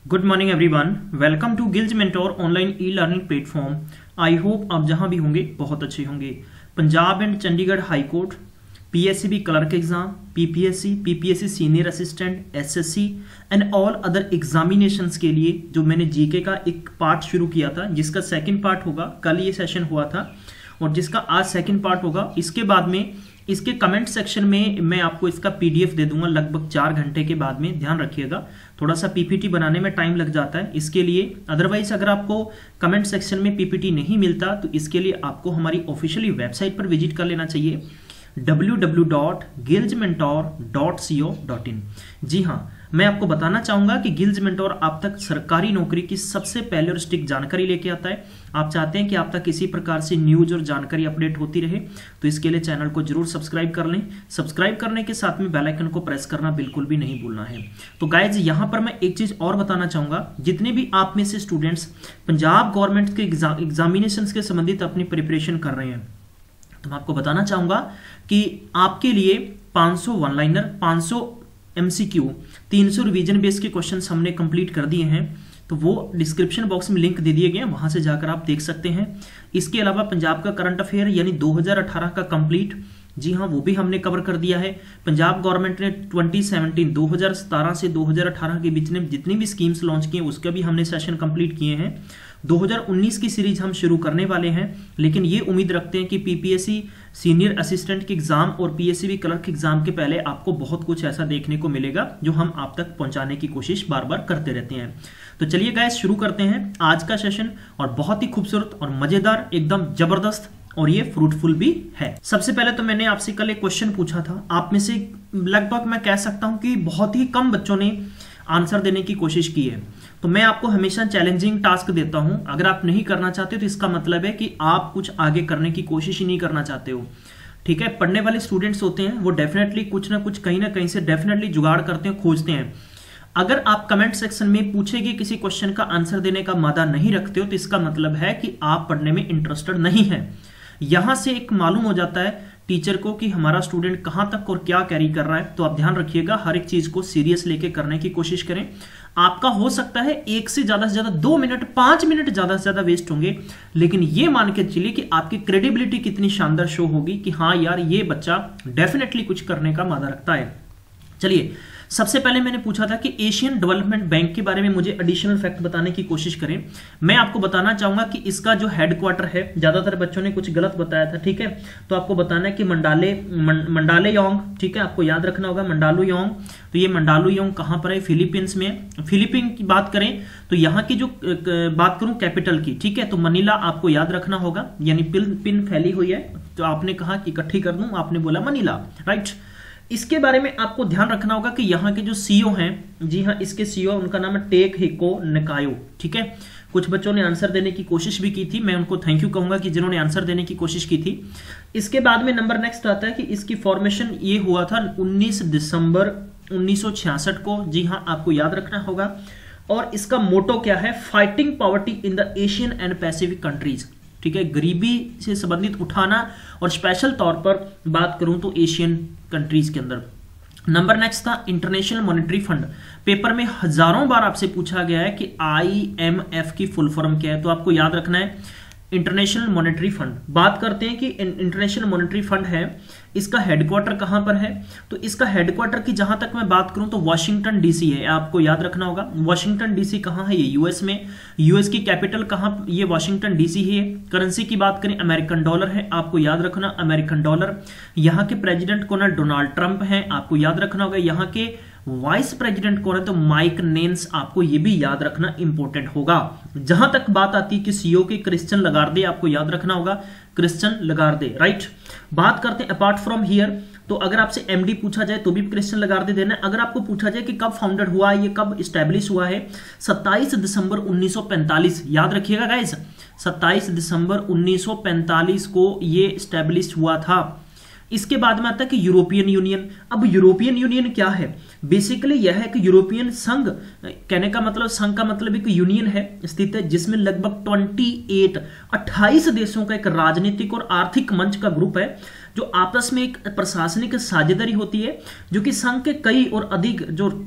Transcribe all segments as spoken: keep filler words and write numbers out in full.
Good morning everyone, welcome to Gillz mentor online e learning platform. I hope आप जहां भी होंगे बहुत अच्छे होंगे। Punjab and Chandigarh high court, PSCB clerk exam, PPSC, PPSC senior assistant, SSC and all other examinations के लिए जो मैंने जीके का एक पार्ट शुरू किया था, जिसका सेकंड पार्ट होगा, कल ये सेशन हुआ था और जिसका आज सेकंड पार्ट होगा। इसके बाद में इसके कमेंट सेक्शन में मैं आपको इसका पीडीएफ दे दूंगा लगभग चार घंटे के बाद में। ध्यान रखिएगा, थोड़ा सा पीपीटी बनाने में टाइम लग जाता है इसके लिए। अदरवाइज अगर आपको कमेंट सेक्शन में पीपीटी नहीं मिलता तो इसके लिए आपको हमारी ऑफिशियली वेबसाइट पर विजिट कर लेना चाहिए, W W W dot Gillz mentor dot C O dot in. जी हाँ, मैं आपको बताना चाहूंगा कि गिल्ज मेंटोर आप तक सरकारी नौकरी की सबसे पहले और स्टिक जानकारी लेके आता है। आप चाहते हैं कि आप तक किसी प्रकार से न्यूज और जानकारी अपडेट होती रहे तो इसके लिए चैनल को जरूर सब्सक्राइब कर लें। सब्सक्राइब करने के साथ में बेल आइकन को प्रेस करना बिल्कुल भी नहीं भूलना है। तो गाइज, यहां पर मैं एक चीज और बताना चाहूंगा, जितने भी आप में से स्टूडेंट्स पंजाब गवर्नमेंट के एग्जामिनेशन के संबंधित अपनी प्रिपरेशन कर रहे हैं, तो मैं आपको बताना चाहूंगा कि आपके लिए पाँच सौ वन लाइनर, पाँच सौ एमसीक्यू, तीन सौ रिवीजन बेस के क्वेश्चंस हमने कंप्लीट कर दिए हैं। तो वो डिस्क्रिप्शन बॉक्स में लिंक दे दिए गए हैं, वहां से जाकर आप देख सकते हैं। इसके अलावा पंजाब का करंट अफेयर यानी दो हज़ार अठारह का कंप्लीट, जी हाँ, वो भी हमने कवर कर दिया है। पंजाब गवर्नमेंट ने ट्वेंटी सेवनटीन दो हज़ार सत्रह से दो हज़ार अठारह के बीच में जितनी भी स्कीम्स लॉन्च किए उसका भी हमने सेशन कंप्लीट किए हैं। दो हज़ार उन्नीस की सीरीज हम शुरू करने वाले हैं, लेकिन ये उम्मीद रखते हैं कि पीपीएससी सीनियर असिस्टेंट के एग्जाम और पीएससीबी क्लर्क के एग्जाम के पहले आपको बहुत कुछ ऐसा देखने को मिलेगा जो हम आप तक पहुंचाने की कोशिश बार बार करते रहते हैं। तो चलिए गाइस, शुरू करते हैं आज का सेशन। और बहुत ही खूबसूरत और मजेदार, एकदम जबरदस्त और ये फ्रूटफुल भी है। सबसे पहले तो मैंने आपसे कल एक क्वेश्चन पूछा था, आप में से लगभग मैं कह सकता हूं कि बहुत ही कम बच्चों ने आंसर देने की कोशिश की है। तो मैं आपको हमेशा चैलेंजिंग टास्क देता हूं, अगर आप नहीं करना चाहते तो इसका मतलब है कि आप कुछ आगे करने की कोशिश ही नहीं करना चाहते हो। ठीक है, पढ़ने वाले स्टूडेंट्स होते हैं वो डेफिनेटली कुछ ना कुछ कहीं ना कहीं से डेफिनेटली जुगाड़ करते हैं, खोजते हैं। अगर आप कमेंट सेक्शन में पूछे गए किसी क्वेश्चन का आंसर देने का मादा नहीं रखते हो तो इसका मतलब है कि आप पढ़ने में इंटरेस्टेड नहीं है। यहां से एक मालूम हो जाता है टीचर को कि हमारा स्टूडेंट कहां तक और क्या कैरी कर रहा है। तो आप ध्यान रखिएगा, हर एक चीज को सीरियस लेके करने की कोशिश करें। आपका हो सकता है एक से ज्यादा से ज्यादा दो मिनट पांच मिनट ज्यादा से ज्यादा वेस्ट होंगे, लेकिन ये मान के चलिए कि आपकी क्रेडिबिलिटी कितनी शानदार शो होगी कि हाँ यार, ये बच्चा डेफिनेटली कुछ करने का मादा रखता है। चलिए, सबसे पहले मैंने पूछा था कि एशियन डेवलपमेंट बैंक के बारे में मुझे एडिशनल फैक्ट बताने की कोशिश करें। मैं आपको बताना चाहूंगा कि इसका जो हेडक्वार्टर है, ज्यादातर बच्चों ने कुछ गलत बताया था, ठीक है, तो आपको बताना है कि मंडाले मंडाले योंग, ठीक है, आपको याद रखना होगा मंडालू योंग। तो ये मंडालू योंग कहां पर है? फिलीपींस में। फिलीपीन की बात करें तो यहाँ की जो बात करूं कैपिटल की, ठीक है, तो मनीला आपको याद रखना होगा, यानी पिन पिन फैली हुई है तो आपने कहा कि इकट्ठी कर दूं, आपने बोला मनीला, राइट। इसके बारे में आपको ध्यान रखना होगा कि यहाँ के जो सीईओ हैं, जी हाँ, इसके सीईओ, उनका नाम है टेक हिको नकायो, ठीक है। कुछ बच्चों ने आंसर देने की कोशिश भी की थी, मैं उनको थैंक यू कहूंगा कि जिन्होंने आंसर देने की कोशिश की थी। इसके बाद में नंबर नेक्स्ट आता है कि इसकी फॉर्मेशन ये हुआ था उन्नीस दिसंबर उन्नीस सौ छियासठ को, जी हाँ, आपको याद रखना होगा। और इसका मोटो क्या है? Fighting poverty in the Asian and Pacific countries, ठीक है, गरीबी से संबंधित उठाना, और स्पेशल तौर पर बात करूं तो एशियन कंट्रीज के अंदर। नंबर नेक्स्ट था इंटरनेशनल मॉनेटरी फंड। पेपर में हजारों बार आपसे पूछा गया है कि आईएमएफ की फुल फॉर्म क्या है, तो आपको याद रखना है इंटरनेशनल मॉनेटरी फंड। बात करते हैं कि इंटरनेशनल मॉनेटरी फंड है, इसका हेडक्वार्टर कहां पर है? तो इसका हेडक्वार्टर की जहां तक मैं बात करूं तो वॉशिंगटन डीसी है, आपको याद रखना होगा। वॉशिंगटन डीसी कहां है? ये यूएस में। यूएस की कैपिटल कहां? ये वॉशिंगटन डीसी ही है। करेंसी की बात करें अमेरिकन डॉलर है, आपको याद रखना अमेरिकन डॉलर। यहां के प्रेसिडेंट कौन है? डोनाल्ड ट्रंप है, आपको याद रखना होगा। यहां के वाइस प्रेसिडेंट कौन है? तो माइक नेंस, आपको यह भी याद रखना इंपॉर्टेंट होगा। जहां तक बात आती है कि सीईओ के क्रिश्चियन लगार्दे, आपको याद रखना होगा क्रिश्चियन लगार्दे, राइट। बात करते हैं अपार्ट फ्रॉम हियर, तो अगर आपसे एमडी पूछा जाए तो भी क्रिश्चियन लगार्दे देना है। अगर आपको पूछा जाए कि कब फाउंडेड हुआ है, ये कब स्टैब्लिश हुआ है, सत्ताईस दिसंबर उन्नीस सौ पैंतालीस, याद रखिएगा गाइस, सत्ताईस दिसंबर उन्नीस सौ पैंतालीस को ये स्टैब्लिश हुआ था। इसके बाद में आता है कि यूरोपियन यूनियन। अब यूरोपियन यूनियन क्या है? बेसिकली यह है कि यूरोपियन संघ, कहने का मतलब संघ का मतलब एक यूनियन है स्थित है जिसमें लगभग अट्ठाईस अट्ठाईस देशों का एक राजनीतिक और आर्थिक मंच का ग्रुप है जो आपस में एक प्रशासनिक साझेदारी होती है, जो कि संघ के कई और अधिक जो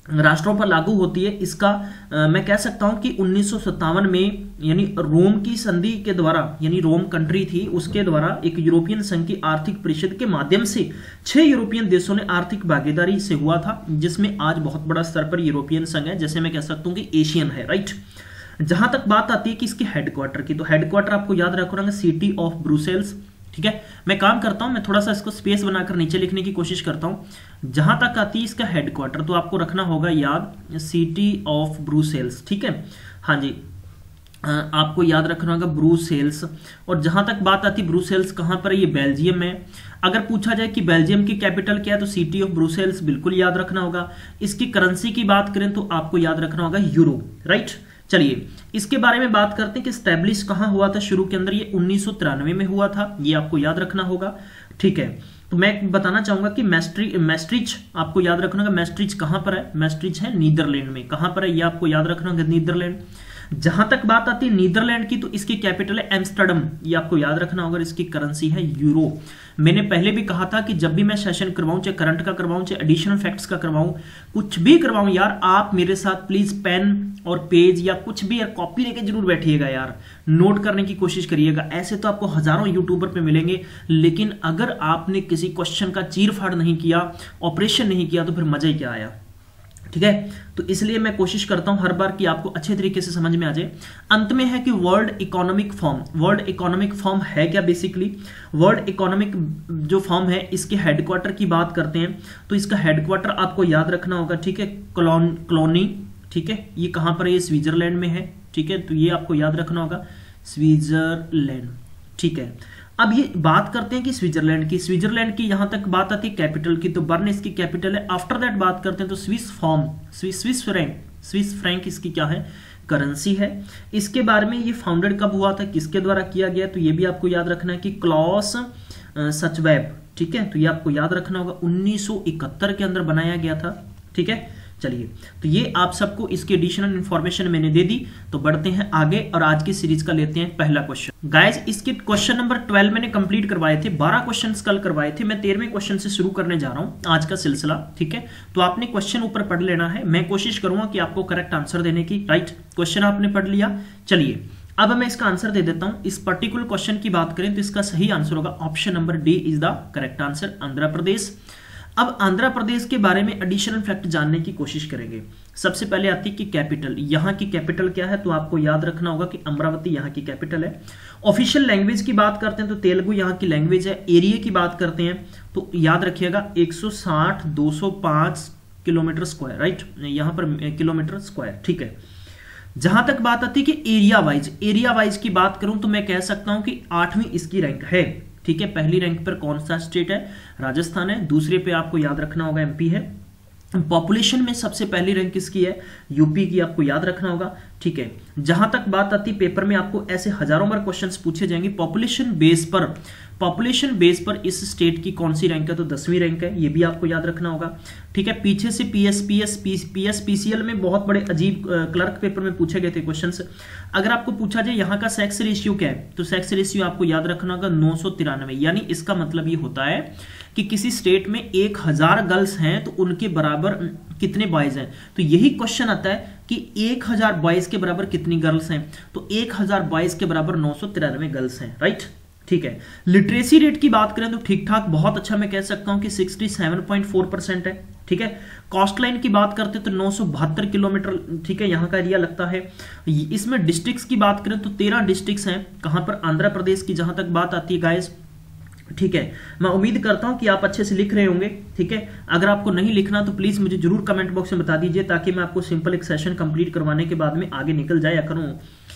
राष्ट्रों पर लागू होती है, इसका आ, मैं कह सकता हूं कि उन्नीस सौ सत्तावन में यानी रोम की संधि के द्वारा, यानी रोम कंट्री थी उसके द्वारा एक यूरोपियन संघ की आर्थिक परिषद के माध्यम से छह यूरोपियन देशों ने आर्थिक भागीदारी से हुआ था, जिसमें आज बहुत बड़ा स्तर पर यूरोपियन संघ है, जैसे मैं कह सकता हूं कि एशियन है, राइट। जहां तक बात आती है कि इसके हेडक्वार्टर की, तो हेडक्वार्टर आपको याद रखना सिटी ऑफ ब्रुसेल्स, ठीक है। मैं काम करता हूं, मैं थोड़ा सा इसको स्पेस बनाकर नीचे लिखने की कोशिश करता हूं। जहां तक आती है इसका हेडक्वार्टर, तो आपको रखना होगा याद सिटी ऑफ ब्रुसेल्स, ठीक है। हाँ जी, आपको याद रखना होगा ब्रुसेल्स। और जहां तक बात आती है ब्रुसेल्स कहां पर है, ये बेल्जियम में। अगर पूछा जाए कि बेल्जियम की कैपिटल क्या है, तो सिटी ऑफ ब्रुसेल्स बिल्कुल याद रखना होगा। इसकी करेंसी की बात करें तो आपको याद रखना होगा यूरो, राइट। चलिए इसके बारे में बात करते हैं कि स्टैब्लिश कहां हुआ था शुरू के अंदर, ये उन्नीस सौ तिरानवे में हुआ था, ये आपको याद रखना होगा, ठीक है। तो मैं बताना चाहूंगा कि मैस्ट्री मैस्ट्रिच आपको याद रखना होगा, मैस्ट्रिच कहां पर है, मैस्ट्रिच है नीदरलैंड में। कहां पर है ये आपको याद रखना होगा, नीदरलैंड। जहां तक बात आती है नीदरलैंड की, तो इसकी कैपिटल है एम्स्टर्डम, ये आपको याद रखना होगा। इसकी करेंसी है यूरो। मैंने पहले भी कहा था कि जब भी मैं सेशन करवाऊं, चाहे करंट का करवाऊं, चाहे एडिशनल फैक्ट्स का करवाऊं, कुछ भी करवाऊं यार, आप मेरे साथ प्लीज पेन और पेज या कुछ भी यार कॉपी लेके जरूर बैठिएगा यार, नोट करने की कोशिश करिएगा। ऐसे तो आपको हजारों यूट्यूबर पे मिलेंगे, लेकिन अगर आपने किसी क्वेश्चन का चीर फाड़ नहीं किया, ऑपरेशन नहीं किया, तो फिर मजा ही क्या आया, ठीक है। तो इसलिए मैं कोशिश करता हूं हर बार कि आपको अच्छे तरीके से समझ में आ जाए। अंत में है कि world economic forum, world economic forum है क्या, बेसिकली वर्ल्ड इकोनॉमिक जो फॉर्म है, इसके हेडक्वार्टर की बात करते हैं, तो इसका हेडक्वार्टर आपको याद रखना होगा, ठीक है, क्लोन क्लोनी, ठीक है। ये कहां पर है, ये स्विट्जरलैंड में है, ठीक है। तो ये आपको याद रखना होगा स्विट्जरलैंड, ठीक है। अब ये बात करते हैं कि स्विट्जरलैंड की, स्विट्जरलैंड की यहां तक बात आती है कैपिटल की, तो बर्न इसकी कैपिटल है। आफ्टर दैट बात करते हैं तो Swiss forum, Swiss Swiss franc, Swiss franc इसकी क्या है, करेंसी है। इसके बारे में ये फाउंडेड कब हुआ था, किसके द्वारा किया गया, तो ये भी आपको याद रखना है कि क्लॉस सचवेब, ठीक है। तो ये आपको याद रखना होगा उन्नीस सौ इकहत्तर के अंदर बनाया गया था, ठीक है। चलिए तो ये आप सबको इसकी एडिशनल इंफॉर्मेशन मैंने दे दी। तो बढ़ते हैं आगे और आज की सीरीज का लेते हैं पहला क्वेश्चन। गाइस इसके क्वेश्चन नंबर ट्वेल्व मैंने कंप्लीट करवाए थे, बारह क्वेश्चन कल करवाए थे, मैं तेरहवें क्वेश्चन से शुरू करने जा रहा हूं आज का सिलसिला, ठीक है। तो आपने क्वेश्चन ऊपर पढ़ लेना है, मैं कोशिश करूंगा कि आपको करेक्ट आंसर देने की, राइट। क्वेश्चन आपने पढ़ लिया, चलिए अब मैं इसका आंसर दे देता हूं। इस पर्टिकुलर क्वेश्चन की बात करें तो इसका सही आंसर होगा option number D is the correct answer, Andhra Pradesh. अब आंध्र प्रदेश के बारे में एडिशनल फैक्ट जानने की कोशिश करेंगे। सबसे पहले आती है कि कैपिटल, यहाँ की कैपिटल क्या है, तो आपको याद रखना होगा कि अमरावती यहाँ की कैपिटल है। ऑफिशियल लैंग्वेज की बात करते हैं तो तेलुगु यहाँ की लैंग्वेज है। एरिया की बात करते हैं तो याद रखिएगा एक सौ साठ दो सौ पाँच किलोमीटर स्क्वायर, राइट, यहाँ पर किलोमीटर स्क्वायर, ठीक है। जहां तक बात आती है कि एरिया वाइज, एरिया वाइज की बात करूं तो मैं कह सकता हूं कि आठवीं इसकी रैंक है, ठीक है। पहली रैंक पर कौन सा स्टेट है, राजस्थान है। दूसरे पे आपको याद रखना होगा एमपी है। पॉपुलेशन में सबसे पहली रैंक किसकी है, यूपी की, आपको याद रखना होगा, ठीक है। जहां तक बात आती है पेपर में आपको ऐसे हजारों बार क्वेश्चंस पूछे जाएंगे पॉपुलेशन बेस पर, पॉपुलेशन बेस पर इस स्टेट की कौन सी रैंक है, तो दसवीं रैंक है, ये भी आपको याद रखना होगा, ठीक है। पीछे से पीएस पीएस पीएस पीसीएल में बहुत बड़े अजीब क्लर्क पेपर में पूछे गए थे क्वेश्चंस। अगर आपको पूछा जाए यहाँ का सेक्स रेशियो क्या है, तो सेक्स रेशियो आपको याद रखना होगा नौ सौ तिरानवे, यानी इसका मतलब ये होता है कि किसी स्टेट में एक हजार गर्ल्स हैं तो उनके बराबर कितने बॉयज हैं। तो यही क्वेश्चन आता है कि एक हजार बॉयज के बराबर कितनी गर्ल्स हैं, तो एक हजार बॉयज के बराबर नौ सौ तिरानवे गर्ल्स हैं, राइट, ठीक है। लिटरेसी रेट की बात करें तो ठीक ठाक बहुत अच्छा मैं कह सकता हूं कि सड़सठ पॉइंट चार परसेंट है, ठीक है। कॉस्ट लाइन की बात करते हैं तो नौ सौ बहत्तर किलोमीटर, ठीक है, यहाँ का एरिया लगता है। इसमें डिस्ट्रिक्ट्स की बात करें तो तेरह डिस्ट्रिक्ट्स हैं, कहां पर, आंध्र प्रदेश की जहां तक बात आती है गाइस, ठीक है। मैं उम्मीद करता हूं कि आप अच्छे से लिख रहे होंगे, ठीक है। अगर आपको नहीं लिखना तो प्लीज मुझे जरूर कमेंट बॉक्स में बता दीजिए, ताकि मैं आपको सिंपल एक सेशन कंप्लीट करवाने के बाद में आगे निकल जाया करूं।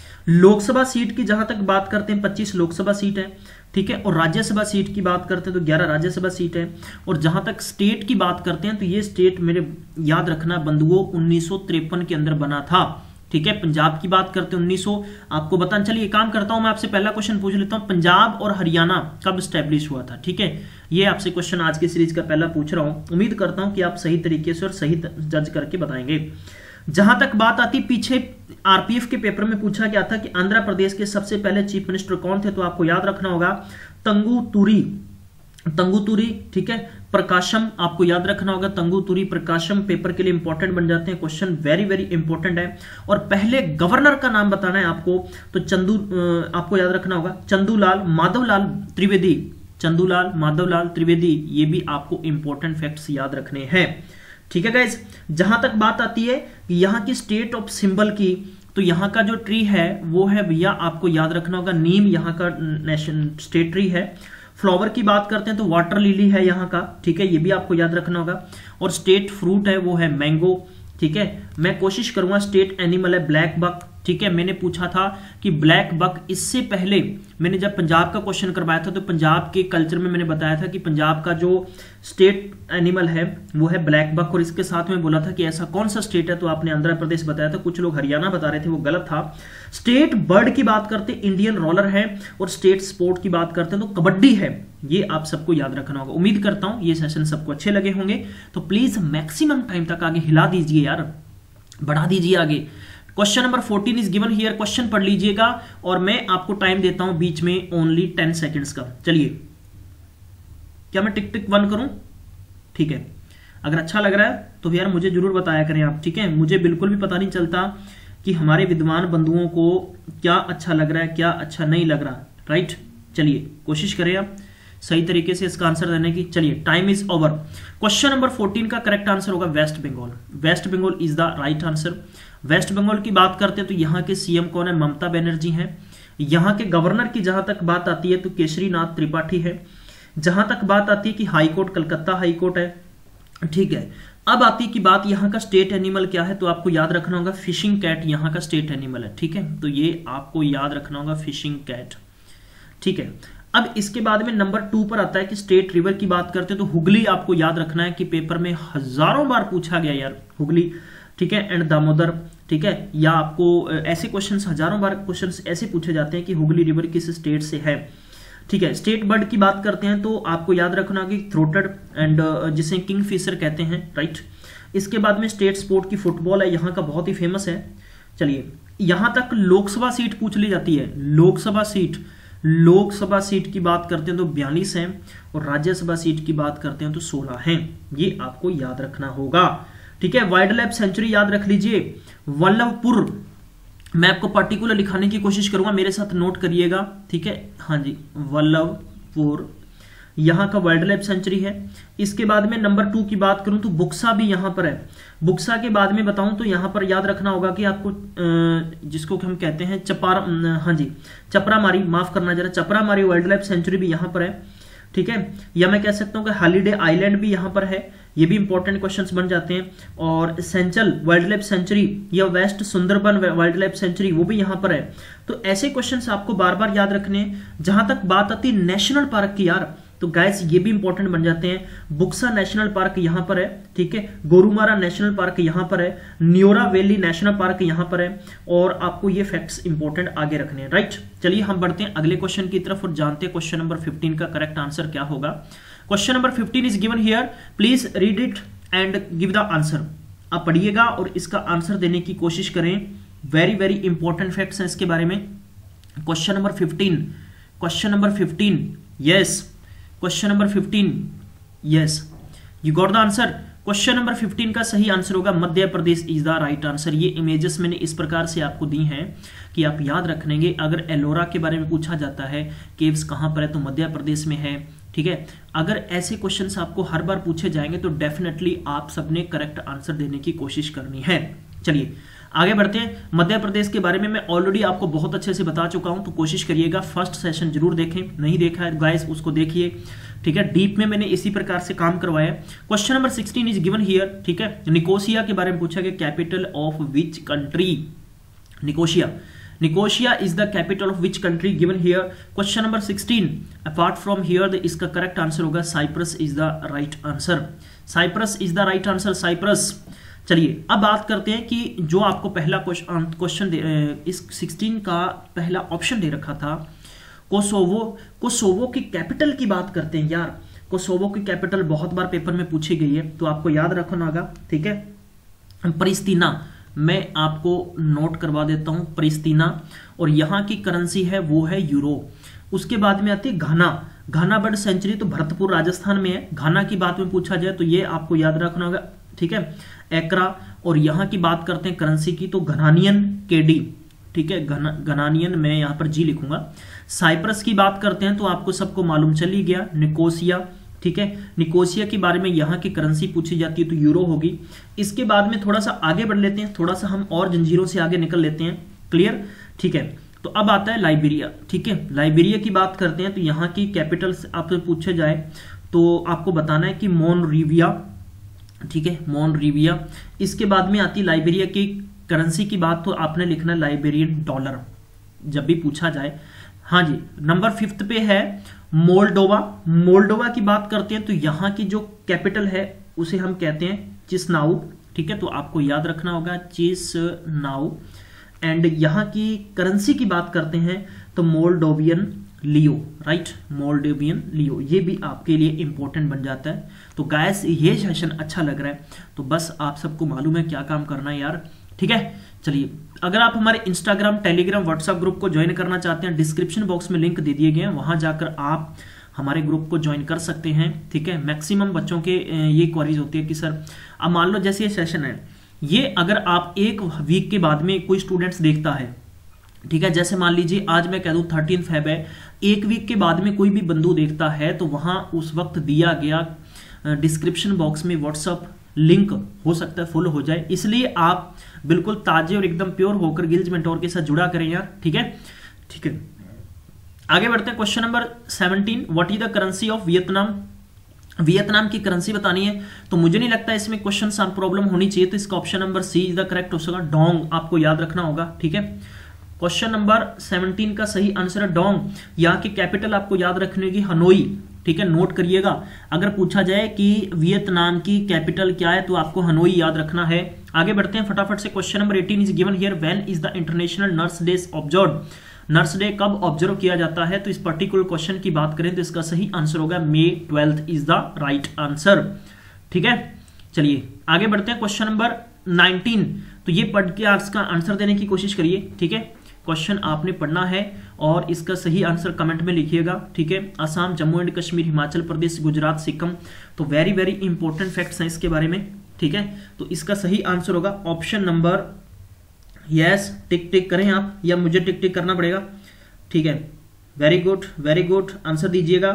लोकसभा सीट की जहां तक बात करते हैं पच्चीस लोकसभा सीट है, ठीक है। और राज्यसभा सीट की बात करते हैं तो ग्यारह राज्यसभा सीट है। और जहां तक स्टेट की बात करते हैं तो ये स्टेट मेरे याद रखना बंधुओं उन्नीस सौ तिरपन के अंदर बना था, ठीक है। पंजाब की बात करते हैं उन्नीस सौ, आपको बताना, चलिए काम करता हूं मैं आपसे पहला क्वेश्चन पूछ लेता हूं, पंजाब और हरियाणा कब स्टैब्लिश हुआ था, ठीक है। ये आपसे क्वेश्चन आज की सीरीज का पहला पूछ रहा हूं, उम्मीद करता हूं कि आप सही तरीके से और सही जज करके बताएंगे। जहां तक बात आती, पीछे आरपीएफ के पेपर में पूछा गया था कि आंध्र प्रदेश के सबसे पहले चीफ मिनिस्टर कौन थे, तो आपको याद रखना होगा तंगुतुरी, तंगुतुरी, ठीक है। प्रकाशम आपको याद रखना होगा, तंगुतुरी प्रकाशम पेपर के लिए इंपॉर्टेंट बन जाते हैं क्वेश्चन, वेरी वेरी इंपॉर्टेंट है। और पहले गवर्नर का नाम बताना है आपको, तो चंदू आपको याद रखना होगा चंदूलाल माधवलाल त्रिवेदी, चंदूलाल माधवलाल त्रिवेदी, ये भी आपको इंपॉर्टेंट फैक्ट्स याद रखने हैं। ठीक है गाइज, जहां तक बात आती है यहाँ की स्टेट ऑफ सिंबल की, तो यहाँ का जो ट्री है वो है भैया आपको याद रखना होगा नीम, यहाँ का नेशन स्टेट ट्री है। फ्लावर की बात करते हैं तो वाटर लिली है यहाँ का, ठीक है, ये भी आपको याद रखना होगा। और स्टेट फ्रूट है वो है मैंगो, ठीक है। मैं कोशिश करूंगा, स्टेट एनिमल है ब्लैक बक, ठीक है। मैंने पूछा था कि ब्लैक बक, इससे पहले मैंने जब पंजाब का क्वेश्चन करवाया था तो पंजाब के कल्चर में मैंने बताया था कि पंजाब का जो स्टेट एनिमल है वो है ब्लैक बक, और इसके साथ में बोला था कि ऐसा कौन सा स्टेट है, तो आपने आंध्र प्रदेश बताया था, कुछ लोग हरियाणा बता रहे थे, वो गलत था। स्टेट बर्ड की बात करते इंडियन रोलर है, और स्टेट स्पोर्ट की बात करते हैं तो कबड्डी है। ये आप सबको याद रखना होगा। उम्मीद करता हूं ये सेशन सबको अच्छे लगे होंगे, तो प्लीज मैक्सिमम टाइम तक आगे हिला दीजिए यार, बढ़ा दीजिए आगे। Question number fourteen is given here, question पढ़ लीजिएगा, और मैं आपको टाइम देता हूं बीच में ओनली टेन सेकेंड्स का। चलिए, क्या मैं टिक टिक वन करूं? ठीक है, अगर अच्छा लग रहा है तो यार मुझे जरूर बताया करें आप, ठीक है। मुझे बिल्कुल भी पता नहीं चलता कि हमारे विद्वान बंधुओं को क्या अच्छा लग रहा है, क्या अच्छा नहीं लग रहा, राइट। चलिए कोशिश करें आप सही तरीके से इसका आंसर देने की। चलिए, time is over. Question number fourteen का करेक्ट आंसर होगा west Bengal. West Bengal is the right answer. West Bengal की बात करते हैं तो यहाँ के सीएम कौन है? ममता बनर्जी हैं। यहाँ के गवर्नर की जहां तक बात आती है तो केसरीनाथ त्रिपाठी है। जहां तक बात आती है कि हाईकोर्ट कलकत्ता हाईकोर्ट है, ठीक है। अब आती है कि बात यहाँ का स्टेट एनिमल क्या है, तो आपको याद रखना होगा फिशिंग कैट यहाँ का स्टेट एनिमल है, ठीक है। तो ये आपको याद रखना होगा फिशिंग कैट, ठीक है। अब इसके बाद में नंबर टू पर आता है कि स्टेट रिवर की बात करते हैं तो हुगली आपको याद रखना है कि पेपर में हजारों बार पूछा गया यार हुगली, ठीक है, एंड दामोदर, ठीक है। या आपको ऐसे क्वेश्चंस हजारों बार क्वेश्चंस ऐसे पूछे जाते हैं कि हुगली रिवर किस स्टेट से है, ठीक है। स्टेट बर्ड की बात करते हैं तो आपको याद रखना कि थ्रोटेड एंड जिसे किंग फिशर कहते हैं, राइट। इसके बाद में स्टेट स्पोर्ट की फुटबॉल है, यहाँ का बहुत ही फेमस है। चलिए, यहां तक लोकसभा सीट पूछ ली जाती है। लोकसभा सीट लोकसभा सीट की बात करते हैं तो बयालीस हैं, और राज्यसभा सीट की बात करते हैं तो सोलह हैं। ये आपको याद रखना होगा, ठीक है। वाइल्ड लाइफ सेंचुरी याद रख लीजिए वल्लभपुर। मैं आपको पर्टिकुलर लिखाने की कोशिश करूंगा, मेरे साथ नोट करिएगा, ठीक है। हाँ जी, वल्लभपुर यहाँ का वाइल्ड लाइफ सेंचुरी है। इसके बाद में नंबर टू की बात करूं तो बुक्सा भी यहाँ पर है। बुक्सा के बाद में बताऊं तो यहाँ पर याद रखना होगा कि आपको जिसको हम कहते हैं चपारा, हाँ जी चपरामारी, माफ करना जरा, चपरामारी वाइल्ड लाइफ सेंचुरी भी यहाँ पर है, ठीक है। या मैं कह सकता हूं कि हॉलीडे आइलैंड भी यहाँ पर है। ये भी इंपॉर्टेंट क्वेश्चंस बन जाते हैं। और सेंचल वाइल्ड लाइफ सेंचुरी या west Sundarban wildlife sanctuary वो भी यहाँ पर है। तो ऐसे क्वेश्चंस आपको बार बार याद रखने हैं। जहां तक बात आती है नेशनल पार्क की यार, तो गाइस ये भी इंपॉर्टेंट बन जाते हैं। बुक्सा नेशनल पार्क यहां पर है, ठीक है। गोरुमारा नेशनल पार्क यहां पर है। न्योरा वैली नेशनल पार्क यहां पर है। और आपको ये फैक्ट्स इंपॉर्टेंट आगे रखने हैं, राइट। चलिए हम बढ़ते हैं अगले क्वेश्चन की तरफ और जानते हैं क्वेश्चन नंबर फिफ्टीन का करेक्ट आंसर क्या होगा। Question number fifteen is given here, please read it and give the answer. आप पढ़िएगा और इसका आंसर देने की कोशिश करें। वेरी वेरी इंपॉर्टेंट फैक्ट्स हैं इसके बारे में। Question number fifteen question number fifteen yes question number fifteen yes you got the answer. Question number fifteen का सही आंसर होगा Madhya Pradesh is the right answer. ये इमेजेस मैंने इस प्रकार से आपको दी हैं कि आप याद रखेंगे। अगर एलोरा के बारे में पूछा जाता है केव्स कहां पर है तो मध्य प्रदेश में है, ठीक है। अगर ऐसे क्वेश्चंस आपको हर बार पूछे जाएंगे तो डेफिनेटली आप सबने करेक्ट आंसर देने की कोशिश करनी है। चलिए आगे बढ़ते हैं। मध्य प्रदेश के बारे में मैं ऑलरेडी आपको बहुत अच्छे से बता चुका हूं, तो कोशिश करिएगा फर्स्ट सेशन जरूर देखें। नहीं देखा है गाइस उसको देखिए, ठीक है। डीप में मैंने इसी प्रकार से काम करवाया। Question number sixteen is given here, ठीक है। निकोसिया के बारे में पूछा गया, capital of which country? Nicosia Nicosia is the capital of which country given here. Question number sixteen, apart from here इसका करेक्ट आंसर होगा Cyprus is the right answer. Cyprus is the right answer, Cyprus. चलिए अब बात करते हैं कि जो आपको पहला क्वेश्चन इस सिक्सटीन का पहला ऑप्शन दे रखा था, कोसोवो कोसोवो की कैपिटल की बात करते हैं यार। कोसोवो की कैपिटल बहुत बार पेपर में पूछी गई है, तो आपको याद रखना होगा, ठीक है। प्रिस्तीना, मैं आपको नोट करवा देता हूं, प्रिस्तीना। और यहां की करेंसी है वो है यूरो। उसके बाद में आती है घाना। घाना बर्ड सेंचुरी तो भरतपुर राजस्थान में है। घाना की बात में पूछा जाए तो ये आपको याद रखना होगा, ठीक है, एकरा। और यहाँ की बात करते हैं करेंसी की तो घनानियन केडी, ठीक है, घनानियन मैं यहाँ पर जी लिखूंगा। साइप्रस की बात करते हैं तो आपको सबको मालूम चल ही गया, निकोसिया, ठीक है। निकोसिया के बारे में यहाँ की करेंसी पूछी जाती है तो यूरो होगी। इसके बाद में थोड़ा सा आगे बढ़ लेते हैं, थोड़ा सा हम और जंजीरों से आगे निकल लेते हैं, क्लियर, ठीक है। तो अब आता है लाइबेरिया, ठीक है। लाइबेरिया की बात करते हैं तो यहाँ की कैपिटल आपसे पूछे जाए तो आपको बताना है कि मोनरीविया, ठीक है, मोनरीविया। इसके बाद में आती है लाइबेरिया की करेंसी की बात तो आपने लिखना है लाइबेरियन डॉलर जब भी पूछा जाए। हाँ जी, नंबर फिफ्थ पे है मोल्डोवा। मोल्डोवा की बात करते हैं तो यहाँ की जो कैपिटल है उसे हम कहते हैं चिसनाउ, ठीक है, तो आपको याद रखना होगा चिसनाउ। एंड यहाँ की करेंसी की बात करते हैं तो मोल्डोवियन लियो, राइट, मोल्डोवियन लियो, ये भी आपके लिए इंपॉर्टेंट बन जाता है। तो गाइस ये सेशन अच्छा लग रहा है तो बस आप सबको मालूम है क्या काम करना है यार, ठीक है। चलिए, अगर आप हमारे इंस्टाग्राम, टेलीग्राम, व्हाट्सएप ग्रुप को ज्वाइन करना चाहते हैं, डिस्क्रिप्शन बॉक्स में लिंक दे दिए गए हैं, वहां जाकर आप हमारे ग्रुप को ज्वाइन कर सकते हैं, ठीक है। मैक्सिमम बच्चों के ये क्वेरीज होती है कि सर अब मान लो जैसे ये सेशन है, ये अगर आप एक वीक के बाद में कोई स्टूडेंट्स देखता है, ठीक है, जैसे मान लीजिए आज मैं कह दूं थर्टीन फेब है, एक वीक के बाद में कोई भी बंधु देखता है तो वहां उस वक्त दिया गया डिस्क्रिप्शन बॉक्स में व्हाट्सएप लिंक हो सकता है फुल हो जाए, इसलिए आप बिल्कुल ताजे और एकदम प्योर होकर गिल्ज मेंटोर के साथ जुड़ा करें यार, ठीक है, ठीक है। आगे बढ़ते हैं, question number seventeen, what is the currency of Vietnam. Vietnam की करेंसी बतानी है तो मुझे नहीं लगता इसमें क्वेश्चन आंसर प्रॉब्लम होनी चाहिए, तो इसका option number C is the correct हो सका, डोंग आपको याद रखना होगा, ठीक है। क्वेश्चन नंबर सेवनटीन का सही आंसर है डोंग। यहाँ की कैपिटल आपको याद रखनी होगी हनोई, ठीक है, नोट करिएगा। अगर पूछा जाए कि वियतनाम की कैपिटल क्या है तो आपको हनोई याद रखना है। आगे बढ़ते हैं फटाफट से, question number eighteen is given here, when is the international nurse day observe. Nurse day कब ऑब्जर्व किया जाता है, तो इस पर्टिकुलर क्वेश्चन की बात करें तो इसका सही आंसर होगा May twelfth is the right answer, ठीक है। चलिए आगे बढ़ते हैं, क्वेश्चन नंबर नाइनटीन, तो ये पढ़ के इसका आंसर देने की कोशिश करिए, ठीक है। क्वेश्चन आपने पढ़ना है और इसका सही आंसर कमेंट में लिखिएगा, ठीक है। असम, जम्मू एंड कश्मीर, हिमाचल प्रदेश, गुजरात, सिक्किम, तो वेरी वेरी इंपॉर्टेंट फैक्ट्स हैं इसके बारे में, ठीक है। तो इसका सही आंसर होगा option number, yes, tick tick करें आप या मुझे टिक टिक करना पड़ेगा, ठीक है। Very good, very good, answer दीजिएगा,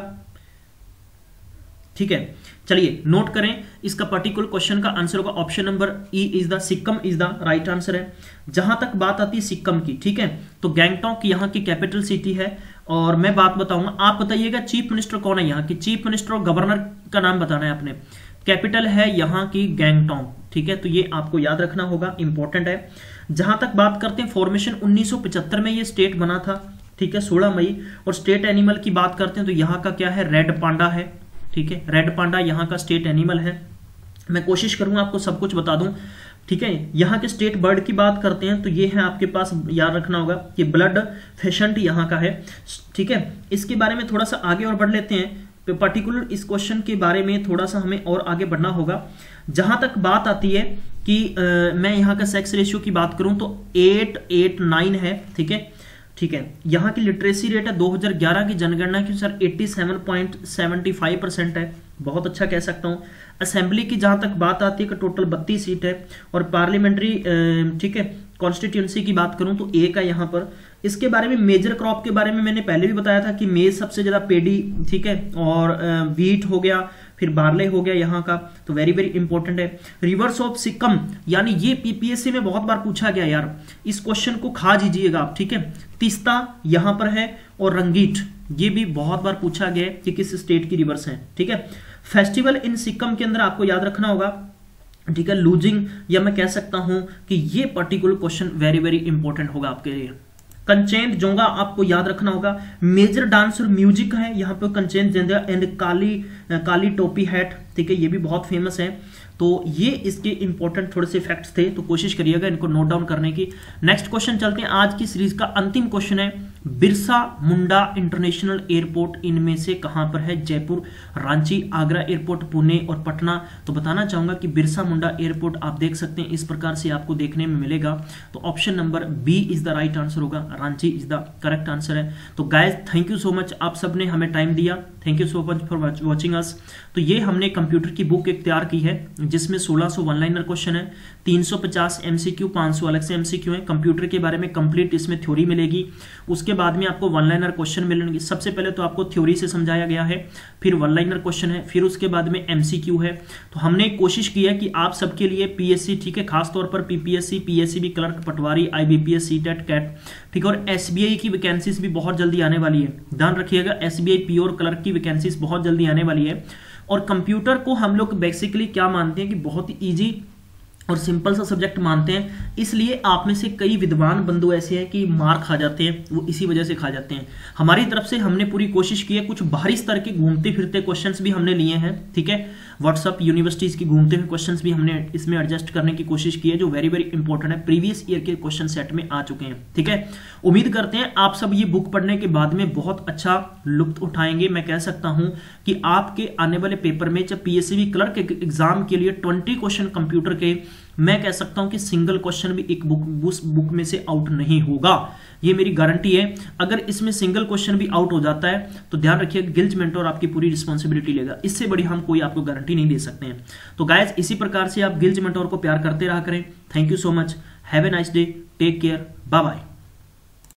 ठीक है। चलिए नोट करें, इसका पर्टिकुलर क्वेश्चन का आंसर होगा option number E is the Sikkim is the right answer है। जहां तक बात आती है सिक्किम की, ठीक है, तो गैंगटॉक यहाँ की कैपिटल सिटी है। और मैं बात बताऊंगा, आप बताइएगा चीफ मिनिस्टर कौन है यहाँ की, चीफ मिनिस्टर और गवर्नर का नाम बताना है आपने। कैपिटल है यहाँ की गैंगटॉक, ठीक है, तो ये आपको याद रखना होगा, इंपॉर्टेंट है। जहां तक बात करते हैं फॉर्मेशन उन्नीस सौ पचहत्तर में ये स्टेट बना था, ठीक है, सोलह मई। और स्टेट एनिमल की बात करते हैं तो यहाँ का क्या है, रेड पांडा है, ठीक है, रेड पांडा यहाँ का स्टेट एनिमल है। मैं कोशिश करूंगा आपको सब कुछ बता दूं, ठीक है। यहाँ के स्टेट बर्ड की बात करते हैं तो ये है आपके पास, याद रखना होगा कि ब्लड फेशेंट यहाँ का है, ठीक है। इसके बारे में थोड़ा सा आगे और बढ़ लेते हैं, पर्टिकुलर इस क्वेश्चन के बारे में थोड़ा सा हमें और आगे बढ़ना होगा। जहां तक बात आती है कि आ, मैं यहाँ का सेक्स रेशियो की बात करूं तो एट एट नाइन है, ठीक है, ठीक है। यहाँ की लिटरेसी रेट है दो हज़ार ग्यारह की जनगणना के अनुसार सत्तासी पॉइंट सात पाँच परसेंट है, बहुत अच्छा कह सकता हूँ। असेंबली की जहां तक बात आती है कि टोटल बत्तीस सीट है। और पार्लियामेंट्री, ठीक है, कॉन्स्टिट्यूंसी की बात करूं तो एक है यहाँ पर। इसके बारे में मेजर क्रॉप के बारे में मैंने पहले भी बताया था कि मेज सबसे ज्यादा पेडी, ठीक है, और वीट हो गया, फिर बार्ले हो गया यहाँ का, तो वेरी वेरी इंपॉर्टेंट है। रिवर्स ऑफ सिक्किम, यानी ये पीपीएससी में बहुत बार पूछा गया यार, इस क्वेश्चन को खा दीजिएगा आप, ठीक है। तीस्ता यहाँ पर है और रंगीट, ये भी बहुत बार पूछा गया कि किस स्टेट की रिवर्स है, ठीक है। फेस्टिवल इन सिक्किम के अंदर आपको याद रखना होगा, ठीक है, लूजिंग, या मैं कह सकता हूं कि ये particular question very very important होगा आपके लिए। कंचेन जोंगा आपको याद रखना होगा। मेजर डांस और म्यूजिक है यहाँ पे कंचेन जोंगा एंड काली काली टोपी हैट, ठीक है, ये भी बहुत फेमस है। तो ये इसके इंपॉर्टेंट थोड़े से फैक्ट्स थे, तो कोशिश करिएगा इनको नोट डाउन करने की। नेक्स्ट क्वेश्चन चलते हैं, आज की सीरीज का अंतिम क्वेश्चन है, बिरसा मुंडा इंटरनेशनल एयरपोर्ट इनमें से कहां पर है? जयपुर, रांची, आगरा एयरपोर्ट, पुणे और पटना। तो बताना चाहूंगा कि बिरसा मुंडा एयरपोर्ट आप देख सकते हैं, इस प्रकार से आपको देखने में मिलेगा। तो option number B is the right answer होगा, Ranchi is the correct answer है। तो guys thank you so much, आप सबने हमें टाइम दिया, thank you so much for watching us. तो ये हमने कंप्यूटर की बुक एक तैयार की है जिसमें सोलह सौ वन लाइनर क्वेश्चन है, तीन सौ पचास एमसीक्यू, पाँच सौ अलग से एमसीक्यू है। कंप्यूटर के बारे में कंप्लीट इसमें थ्योरी मिलेगी, उसके बाद में आपको वन लाइनर क्वेश्चन मिलेंगे। सबसे पहले तो आपको थ्योरी से समझाया गया है, फिर वन लाइनर क्वेश्चन है, फिर उसके बाद में एमसीक्यू है। तो हमने कोशिश की है कि आप सबके लिए पीएससी, ठीक है, खासतौर पर PPSC, PSCB clerk, patwari, IBPS, CTET, CAT, ठीक है, और एसबीआई की वैकेंसीज भी बहुत जल्दी आने वाली है। ध्यान रखिएगा, एसबीआई पी और क्लर्क की वैकेंसीज बहुत जल्दी आने वाली है। और कंप्यूटर को हम लोग बेसिकली क्या मानते हैं कि बहुत ही ईजी और सिंपल सा सब्जेक्ट मानते हैं, इसलिए आप में से कई विद्वान बंधु ऐसे हैं कि मार खा जाते हैं, वो इसी वजह से खा जाते हैं। हमारी तरफ से हमने पूरी कोशिश की है, कुछ बाहरी स्तर के घूमते फिरते क्वेश्चंस भी हमने लिए हैं, ठीक है, व्हाट्सअप यूनिवर्सिटीज की घूमते हुए क्वेश्चंस भी हमने इसमें एडजस्ट करने की कोशिश की है, जो वेरी वेरी इंपॉर्टेंट है, प्रीवियस ईयर के क्वेश्चन सेट में आ चुके हैं, ठीक है। उम्मीद करते हैं आप सब ये बुक पढ़ने के बाद में बहुत अच्छा लुत्फ उठाएंगे। मैं कह सकता हूं कि आपके आने वाले पेपर में जब पीएससीबी क्लर्क एग्जाम के लिए ट्वेंटी क्वेश्चन कंप्यूटर के, मैं कह सकता हूं कि सिंगल क्वेश्चन भी एक बुक उस बुक में से आउट नहीं होगा, ये मेरी गारंटी है। अगर इसमें सिंगल क्वेश्चन भी आउट हो जाता है तो ध्यान रखिए गिल्ज मेंटोर आपकी पूरी रिस्पांसिबिलिटी लेगा, इससे बड़ी हम कोई आपको गारंटी नहीं दे सकते हैं। तो गाइज इसी प्रकार से आप गिल्ज मेंटोर को प्यार करते रहा करें। Thank you so much, have a nice day, take care, bye bye.